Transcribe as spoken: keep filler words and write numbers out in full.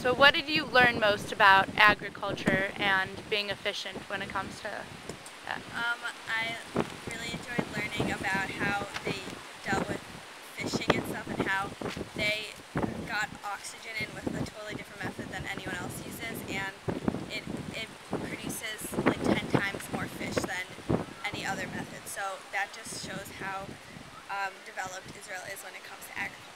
So what did you learn most about agriculture and being efficient when it comes to that? Um, I really enjoyed learning about how they dealt with fishing and stuff, and how they got oxygen in with a totally different method than anyone else uses, and it, it produces like ten times more fish than any other method. So that just shows how um, developed Israel is when it comes to agriculture.